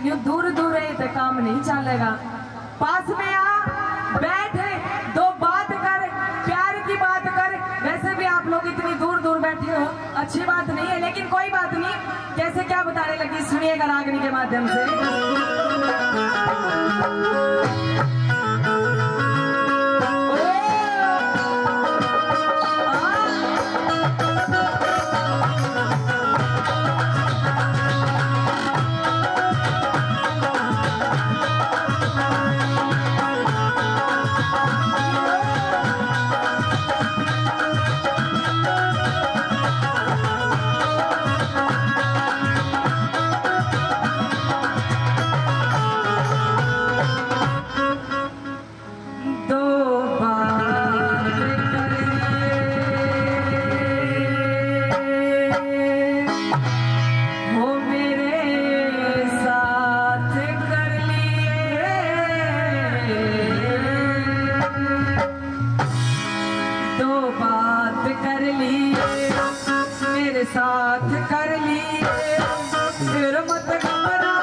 यूं दूर दूर है तो काम नहीं चलेगा। पास में आ, बैठ, दो बात कर, प्यार की बात कर। वैसे भी आप लोग इतनी दूर दूर बैठे हो, अच्छी बात नहीं है, लेकिन कोई बात नहीं। कैसे क्या बताने लगी सुनिएगा रागनी के माध्यम से। साथ कर लिए फिर मत घबरा,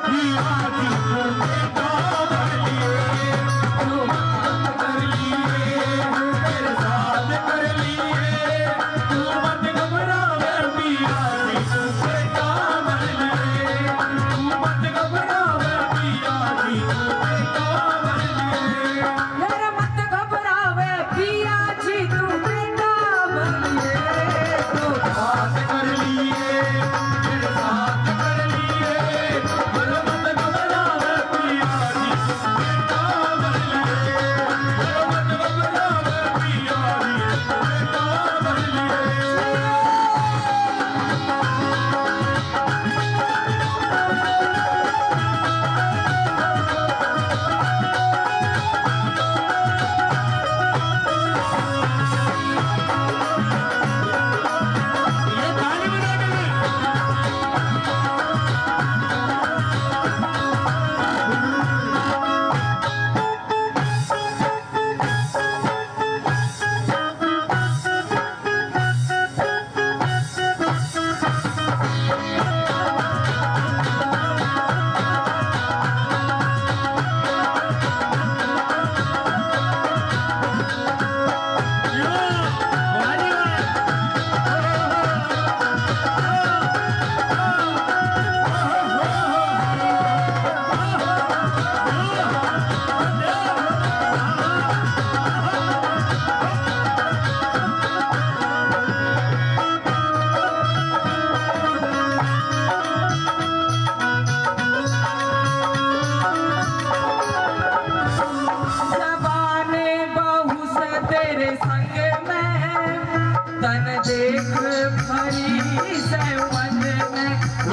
तन देख भरी से मन में,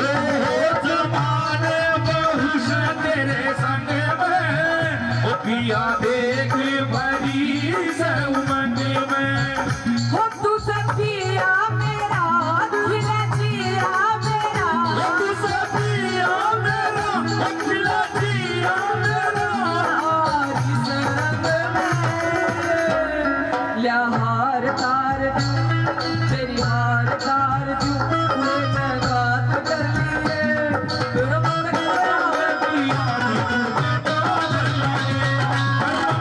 जमाने बहु से तेरे संग में, पिया देख भरी से मन में। हो तू सखिया मेरा खिला जिया मेरा, तू सखिया मेरा खिला जिया मेरा। इस रंग में लिया हार तार तेरी हार तार तू मैं बात कर लिए फिर मन पिया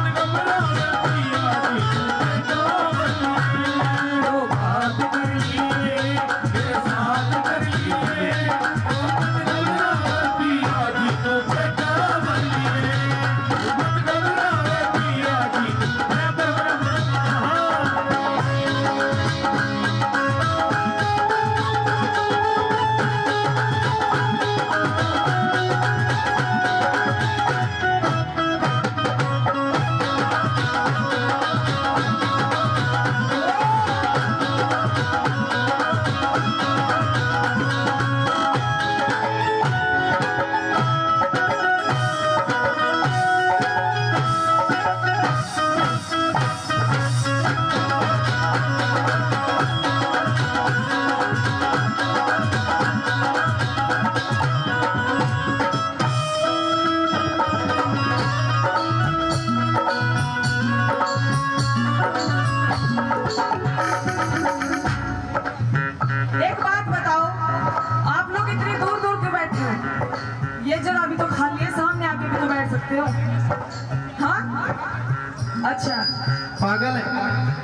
जगह भी तो खाली है, सामने आके भी तो बैठ सकते हो। हाँ अच्छा पागल है,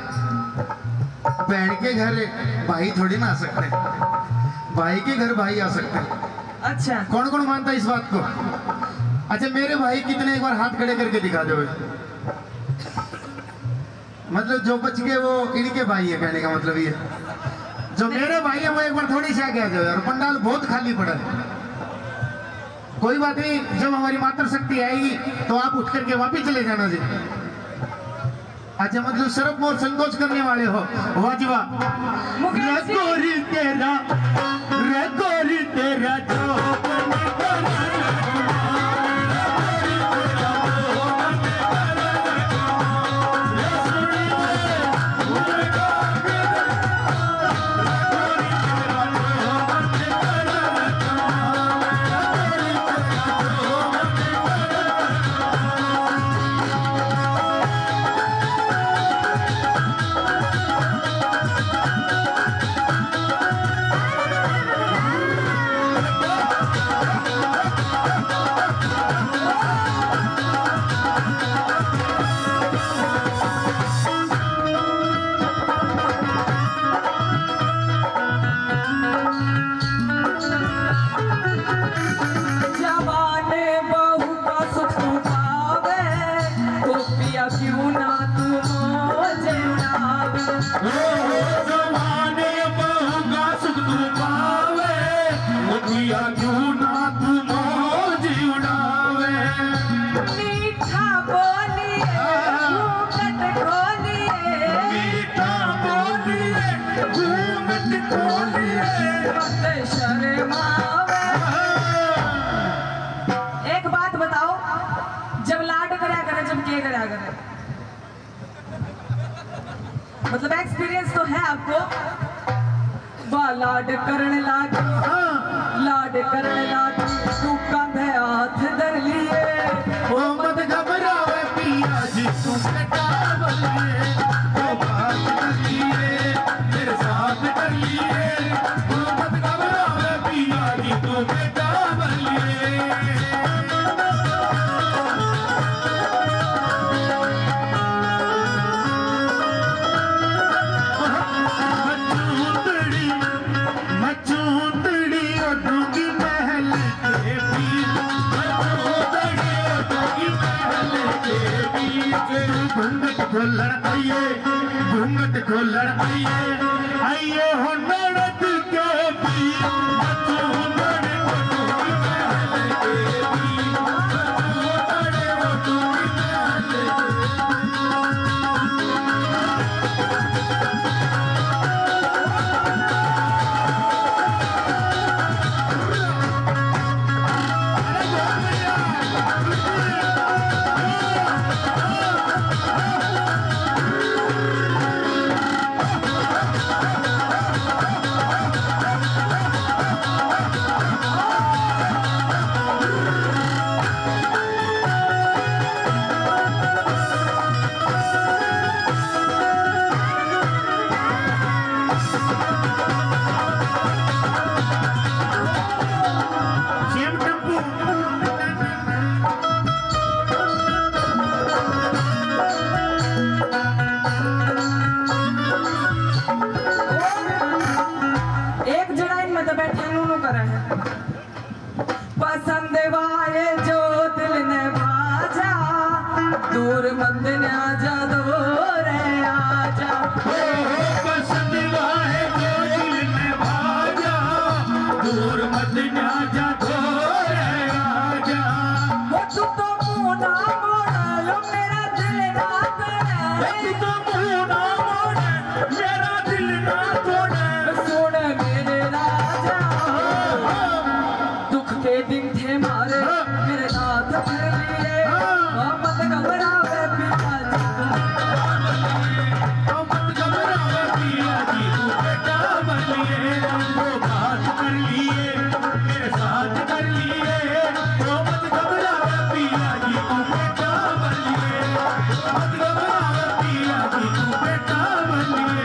बहन के घर भाई थोड़ी ना आ सकते, भाई के घर भाई आ सकते हैं। अच्छा कौन कौन मानता है इस बात को? अच्छा मेरे भाई कितने, एक बार हाथ खड़े करके दिखा दो। मतलब जो बच गए वो इनके भाई है, कहने का मतलब ये जो मेरे भाई है वो एक बार थोड़ी सी आगे आ जाओ यार, पंडाल बहुत खाली पड़ा है। कोई बात नहीं, जब हमारी मातृ शक्ति आएगी तो आप उठ करके वापिस चले जाना जी। अच्छा मतलब शर्म और संकोच करने वाले हो, वाजिबा रगोरी तेरा जो मतलब एक्सपीरियंस तो है आपको। वाह लाड करण लागी, लाड करण लागी, तू कंधे हाथ धर लिए, ओ मत घबरावे पिया जी तू कटा बलिए, ओ बात कर लिए मेरे साथ कर लिए, ओ मत घबरावे पिया जी तू कटा बलिए। घूंघट खोलण आइए हो नड़द के पीर, पसंद वाए जो दिल ने भाजा, दूर मंद न आजा दोरे आजा, पसंद वाए जो दिल ने भाजा, दूर मंद न आजा दोरे आजा। वो तू तो मुँह ना मोड़ा लो मेरा दिल ना तोड़े, तू तो मुँह ना मोड़े मेरा दिल ना तोड़े, सुन मेरे राजा दुख के दिन थे मारे मेरे नाथ कर लिए, मत घबरावे पिता जी मत घबरावे पिया जी तू बेटा बनिए, वो बात कर लिए मेरे साथ कर लिए, वो मत घबरावे पिया जी तू बेटा बनिए, मत घबरावे पिया जी तू बेटा बनिए।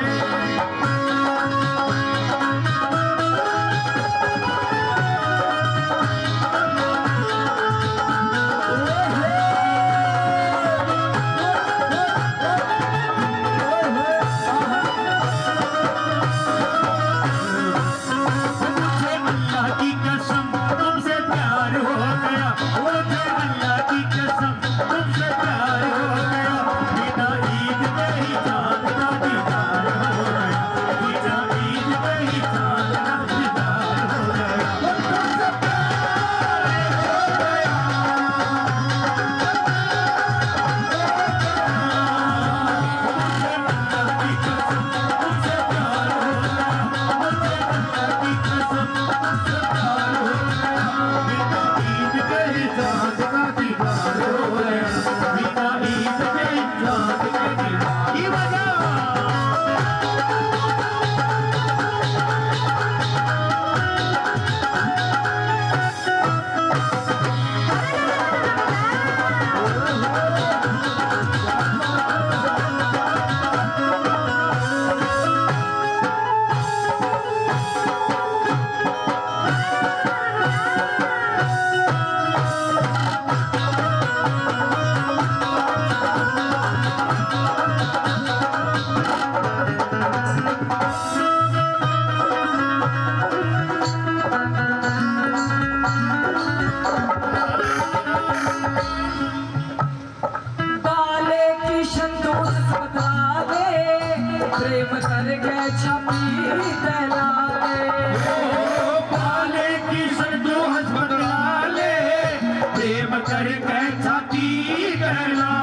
मुझे अल्लाह की कसम तुमसे प्यार हो गया, बिना ईद में ही चांद का दीदार हो गया, बिना ईद में ही चांद का दीदार हो गया, तुमसे प्यार हो गया। मुझे अल्लाह की कसम तुमसे प्यार हो गया, मुझे अल्लाह की कसम तुमसे प्यार हो गया, बिना ईद में ही चांद का दीदार हो गया, बिना ईद में ही चांद का दीदार की वजह। बाले की संतोष सतावे, प्रेम करके छपी दलाले। पाले की संदूक बदला ले, प्रेम करके छाती कहला